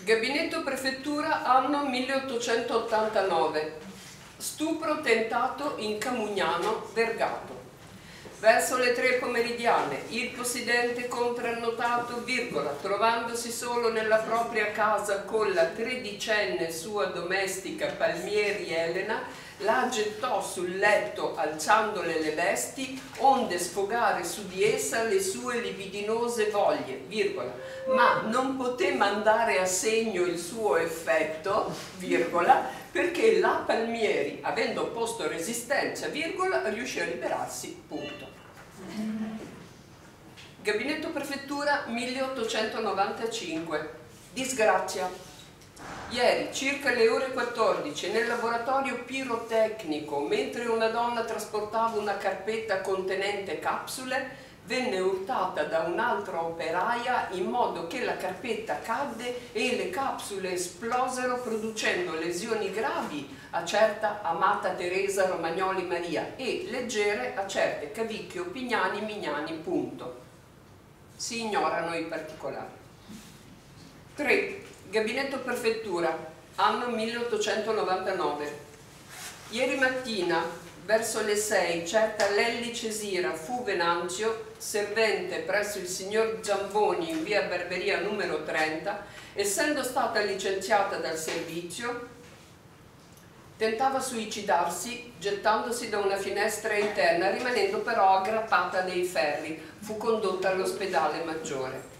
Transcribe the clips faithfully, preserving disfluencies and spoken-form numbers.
Gabinetto Prefettura, anno milleottocentottantanove. Stupro tentato in Camugnano, Vergato. Verso le tre pomeridiane, il possidente contrannotato, virgola, trovandosi solo nella propria casa con la tredicenne sua domestica Palmieri Elena, la gettò sul letto alzandole le vesti, onde sfogare su di essa le sue libidinose voglie, virgola, ma non poté mandare a segno il suo effetto, virgola, perché la Palmieri, avendo opposto resistenza, virgola, riuscì a liberarsi, punto. Gabinetto Prefettura milleottocentonovantacinque. Disgrazia. Ieri, circa le ore quattordici, nel laboratorio pirotecnico, mentre una donna trasportava una carpetta contenente capsule, venne urtata da un'altra operaia in modo che la carpetta cadde e le capsule esplosero producendo lesioni gravi a certa Amata Teresa Romagnoli Maria e leggere a certe Cavicchio Pignani Mignani. Punto. Si ignorano i particolari. tre. Gabinetto Prefettura, anno milleottocentonovantanove. Ieri mattina, verso le sei, certa Lelli Cesira fu Venanzio, servente presso il signor Giamboni in via Berberia numero trenta, essendo stata licenziata dal servizio, tentava suicidarsi gettandosi da una finestra interna, rimanendo però aggrappata dei ferri. Fu condotta all'ospedale maggiore.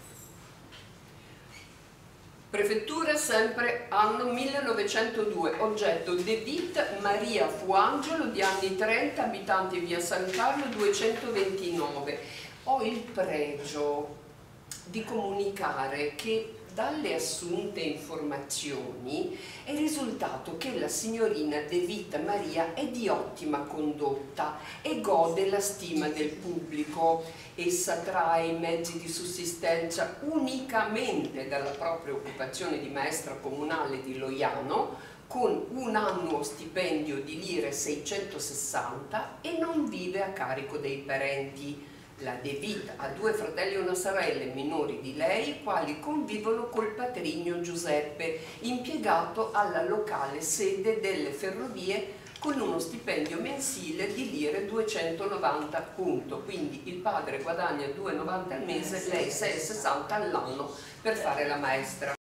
Prefettura, sempre anno millenovecentodue, oggetto De Witt Maria Fuangelo, di anni trenta, abitanti via San Carlo duecentoventinove. Ho il pregio di comunicare che dalle assunte informazioni è risultato che la signorina De Witt Maria è di ottima condotta e gode la stima del pubblico. Essa trae i mezzi di sussistenza unicamente dalla propria occupazione di maestra comunale di Loiano, con un annuo stipendio di lire seicentosessanta, e non vive a carico dei parenti. La De Witt ha due fratelli e una sorella minori di lei, quali convivono col patrigno Giuseppe, impiegato alla locale sede delle ferrovie, con uno stipendio mensile di lire duecentonovanta, punto. Quindi il padre guadagna due e novanta al mese, lei sei e sessanta all'anno per fare la maestra.